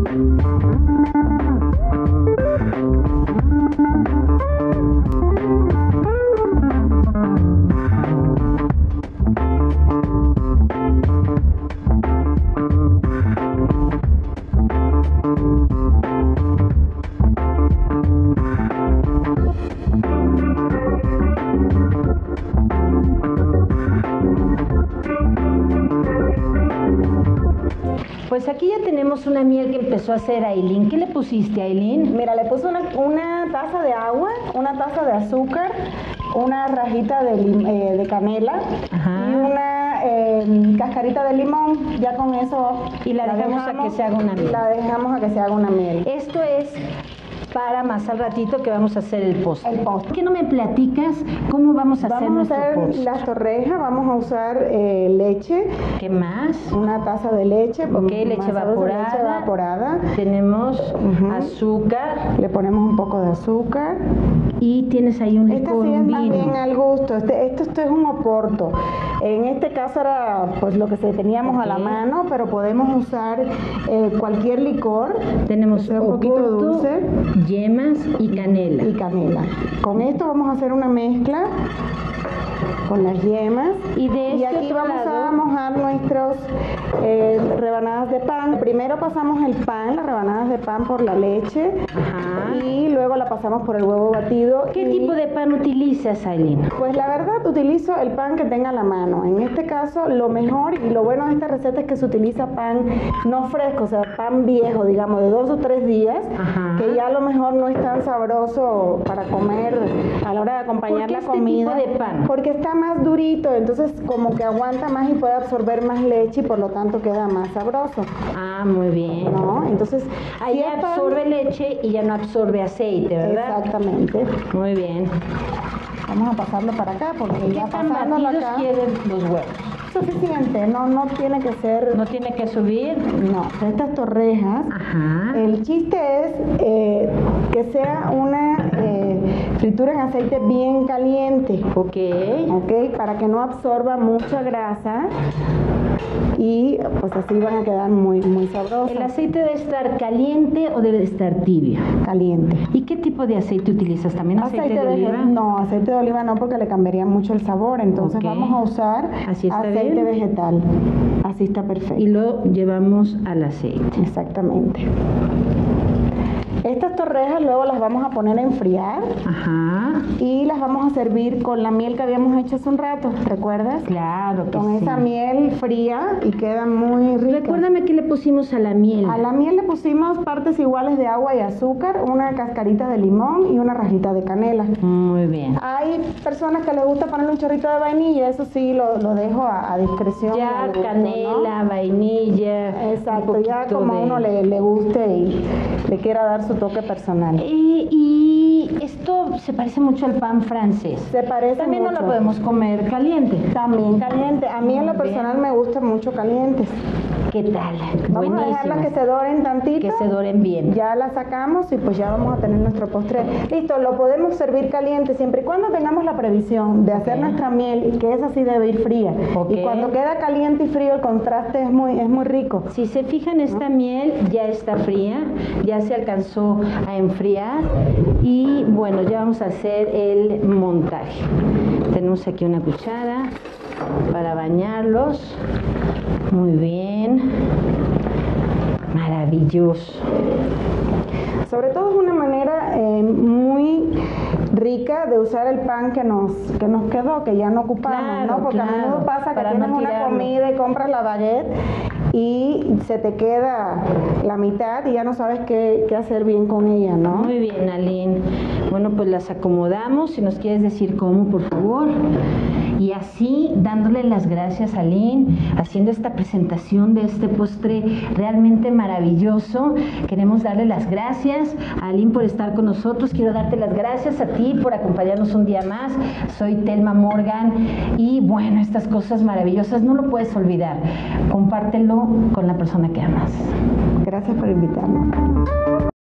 Pues aquí ya tenemos una miel que empezó a hacer Ailín. ¿Qué le pusiste, Ailín? Mira, le puse una taza de agua, una taza de azúcar, una rajita de canela. Ajá. Y una cascarita de limón. Ya con eso Y la dejamos a que se haga una miel. La dejamos a que se haga una miel. Esto es para más al ratito que vamos a hacer el postre. El postre. ¿Por qué no me platicas cómo vamos a hacer nuestro postre? Vamos a hacer las torrejas, vamos a usar leche. ¿Qué más? Una taza de leche. Ok, leche evaporada. Tenemos azúcar. Le ponemos un poco de azúcar. Y tienes ahí un licor, sí es un más vino. bien al gusto. Esto es un oporto. En este caso era pues lo que teníamos a la mano, pero podemos usar cualquier licor. Tenemos que sea un poquito oporto, dulce. yemas y canela. Y canela. Con esto vamos a hacer una mezcla con las yemas. Y aquí vamos a mojar nuestros rebanadas de pan. Primero pasamos el pan, las rebanadas de pan por la leche. Ajá. Y luego la pasamos por el huevo batido. ¿Qué tipo de pan utilizas, Ailín? Pues la verdad utilizo el pan que tenga a la mano. En este caso lo mejor y lo bueno de esta receta es que se utiliza pan no fresco, o sea, pan viejo, digamos, de 2 o 3 días. Ajá. Que ya a lo mejor no es tan sabroso para comer a la hora de acompañar la comida. ¿Por qué este tipo de pan? Porque está más durito, entonces como que aguanta más y puede absorber más leche y por lo tanto queda más sabroso. Ah, muy bien. ¿No? Entonces ahí absorbe leche y ya no absorbe aceite, ¿verdad? Exactamente. Muy bien. Vamos a pasarlo para acá porque ya pasándolo acá. ¿Quieren los huevos? Suficiente, no tiene que ser. ¿No tiene que subir? No, estas torrejas. Ajá. El chiste es que sea una fritura en aceite bien caliente. Ok. Ok, para que no absorba mucha grasa y pues así van a quedar muy sabrosas. ¿El aceite debe estar caliente o debe estar tibio? Caliente. ¿Y qué tipo de aceite utilizas? ¿También aceite de oliva? No, aceite de oliva no, porque le cambiaría mucho el sabor. Entonces vamos a usar aceite vegetal. Así está perfecto. Y lo llevamos al aceite. Exactamente. Estas torrejas luego las vamos a poner a enfriar. Ajá. Y las vamos a servir con la miel que habíamos hecho hace un rato, ¿recuerdas? Claro que sí. Con esa miel fría y queda muy rica. Recuérdame qué le pusimos a la miel. A la miel le pusimos partes iguales de agua y azúcar, una cascarita de limón y una rajita de canela. Muy bien. Hay personas que les gusta ponerle un chorrito de vainilla, eso sí lo dejo a discreción. Ya gusto, canela, ¿no? Vainilla. Exacto, ya como a uno le guste y le quiera dar su toque personal. Y esto se parece mucho al pan francés. Se parece También mucho. no lo podemos comer caliente. También caliente. A mí en lo personal me gustan mucho calientes. ¿Qué tal? Vamos a dejarlas que se doren tantito. Que se doren bien. Ya las sacamos y pues ya vamos a tener nuestro postre. Listo, lo podemos servir caliente siempre y cuando tengamos la previsión de hacer nuestra miel y que esa sí debe ir fría. Y cuando queda caliente y frío el contraste es muy rico. Si se fijan, esta miel ya está fría, ya se alcanzó a enfriar y bueno, ya vamos a hacer el montaje. Tenemos aquí una cuchara para bañarlos. Muy bien. Maravilloso. Sobre todo es una manera muy rica de usar el pan que nos quedó, que ya no ocupamos, claro, ¿no? Porque a menudo pasa que tienes una comida y compras la baguette y se te queda la mitad y ya no sabes qué hacer bien con ella, ¿no? Muy bien, Aline. Bueno, pues las acomodamos. Si nos quieres decir cómo, por favor. Y así, dándole las gracias a Aline, haciendo esta presentación de este postre realmente maravilloso. Queremos darle las gracias a Aline por estar con nosotros. Quiero darte las gracias a ti por acompañarnos un día más. Soy Telma Morgan y bueno, estas cosas maravillosas no lo puedes olvidar. Compártelo con la persona que amas. Gracias por invitarnos.